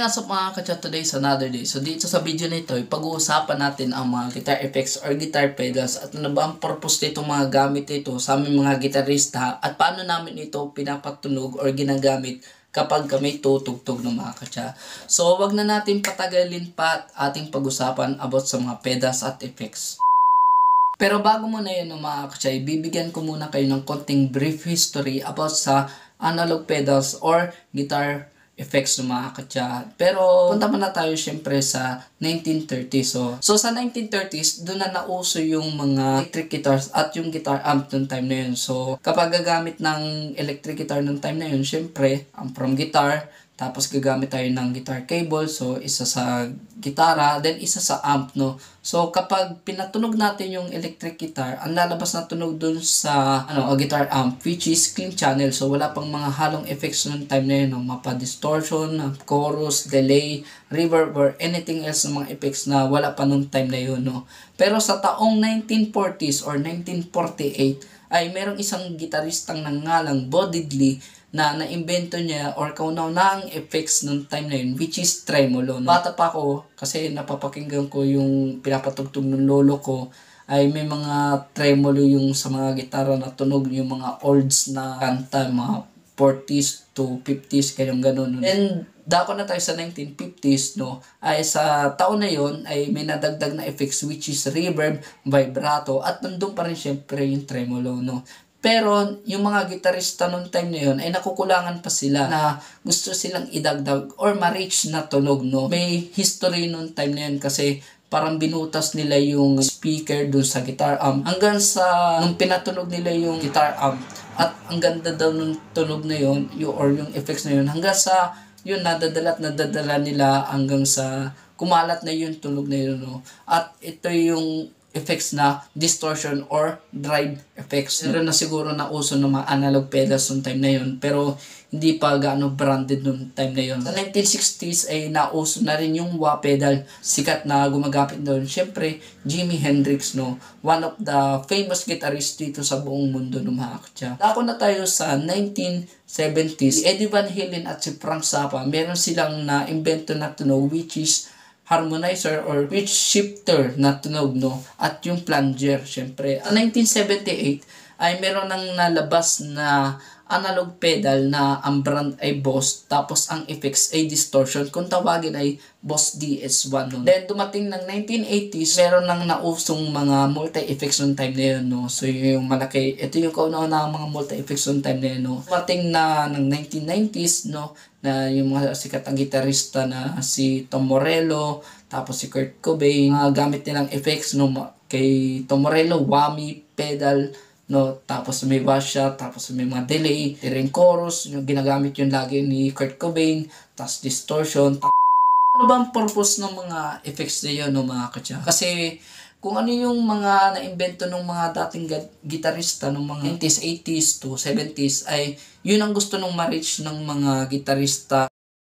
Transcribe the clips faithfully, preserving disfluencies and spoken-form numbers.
what's up mga ka-chat, today is another day. So dito sa video na ito, pag-uusapan natin ang mga guitar effects or guitar pedals at ano ba ang purpose nitong mga gamit ito sa aming mga gitarista at paano namin ito pinapatunog or ginagamit kapag kami tutugtog ng mga ka-chat. So wag na natin patagalin pa at ating pag-usapan about sa mga pedals at effects. Pero bago muna yun mga ka-chat, bibigyan ko muna kayo ng konting brief history about sa analog pedals or guitar effects ng mga katya. Pero punta muna tayo syempre sa nineteen thirties. So, so sa nineteen thirties, doon na nauso yung mga electric guitars at yung guitar amp noong time na yun. So kapag gagamit ng electric guitar noong time na yun, syempre ang from guitar, tapos gagamit tayo ng guitar cable. So isa sa gitara, then isa sa amp, no. So kapag pinatunog natin yung electric guitar, ang lalabas na tunog dun sa ano, a guitar amp, which is clean channel. So wala pang mga halong effects noong time na yun, no? Mapa distortion, chorus, delay, reverb, or anything else na mga effects na wala pa noong time na yun, no. Pero sa taong nineteen forties or nineteen forty-eight ay merong isang gitaristang nangalang Bo Diddley na naimbento niya or kauna-unahang effects nung time na yun, which is tremolo. Bata pa ako, kasi napapakinggan ko yung pinapatugtog ng lolo ko, ay may mga tremolo yung sa mga gitara na tunog, yung mga olds na kanta, mga forties to fifties, kayong ganun. And dako na tayo sa nineteen fifties, no, ay sa taon na yon ay may nadagdag na effects, which is reverb, vibrato, at nandun pa rin syempre yung tremolo, no. Pero yung mga gitarista noong time na yun ay nakukulangan pa sila na gusto silang idagdag or ma-reach na tunog, no. May history noong time na yun kasi parang binutas nila yung speaker dun sa guitar amp hanggang sa nung pinatunog nila yung guitar amp at ang ganda daw nung tunog na yun yung, or yung effects na yun hanggang sa yun nadadala at nadadala nila hanggang sa kumalat na yung tunog na yun, no. At ito yung effects na distortion or drive effects. Pero na siguro na uso ng mga analog pedals noong time na yun, pero hindi pa gaano branded noong time na yun. Sa nineteen sixties ay nauso na rin yung wah pedal. Sikat na gumagapit doon. Siyempre, Jimi Hendrix, no, one of the famous guitarists dito sa buong mundo ng mga katya. Dako na tayo sa nineteen seventies. Si Eddie Van Halen at si Frank Zappa, meron silang na-invento na tunog, which is harmonizer or pitch shifter na tunog, no, at yung plunger, syempre. Sa nineteen seventy-eight ay meron nang nalabas na analog pedal na ang brand ay Boss, tapos ang effects ay distortion, kung tawagin ay Boss D S one, no. Then dumating ng nineteen eighties, meron nang nausong mga multi-effects noong time na yun, no. So yung malaki, ito yung kauna-una mga multi-effects noong time na yun, no. Dumating na ng nineteen nineties, no, na yung mga sikat ang gitarista na si Tom Morello, tapos si Kurt Cobain, uh, gamit nilang effects, no, kay Tom Morello, whammy pedal, no, tapos may washa, tapos may mga delay, ring chorus, yung ginagamit yun lagi ni Kurt Cobain, tapos distortion. Ano ba ang purpose ng mga effects na yun, no, mga katya? Kasi kung ano yung mga na-invento ng mga dating gitarista ng mga nineties, eighties to seventies ay yun ang gusto nung ma-reach ng mga gitarista.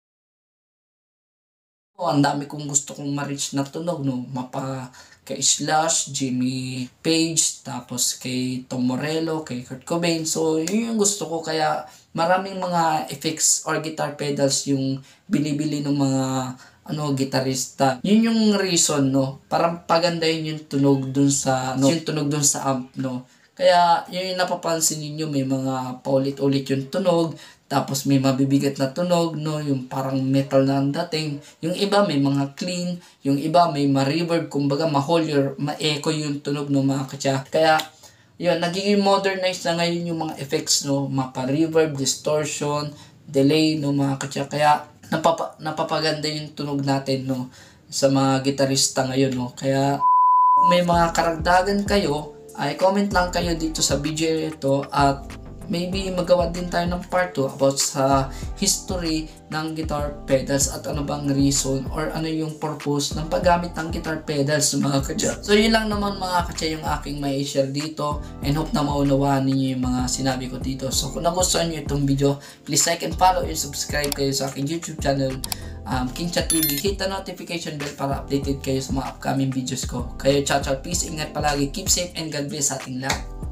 Oh, ang dami kong gusto kong ma-reach na tunog, no, mapa kay Slash, Jimmy Page, tapos kay Tom Morello, kay Kurt Cobain. So yun yung gusto ko, kaya maraming mga effects or guitar pedals yung binibili ng mga ano gitarista. Yun yung reason, no, parang pagandahin yung tunog dun sa no, yung tunog dun sa amp, no. Kaya yun yung napapansin niyo, may mga paulit-ulit yung tunog, tapos may mabibigat na tunog, no, yung parang metal na ang dating. Yung iba may mga clean, yung iba may ma-reverb, kumbaga ma-holyer, ma-echo yung tunog, no, mga katya. Kaya yun, nagiging modernized na ngayon yung mga effects, no, mapa-reverb, distortion, delay, no, mga katya. Kaya napapa napapaganda yung tunog natin, no, sa mga gitarista ngayon, no. Kaya may mga karagdagan kayo, ay comment lang kayo dito sa video ito at maybe magawa din tayo ng part two about sa history ng guitar pedals at ano bang reason or ano yung purpose ng paggamit ng guitar pedals mga katya. So yun lang naman mga katya yung aking may share dito and hope na maunawaan ninyo yung mga sinabi ko dito. So kung nagustuhan nyo itong video, please like and follow and subscribe kayo sa aking YouTube channel, um, KingChat T V. Hit the notification bell para updated kayo sa mga upcoming videos ko. Kayo, ciao ciao, peace, ingat palagi, keep safe and God bless sa ating lahat.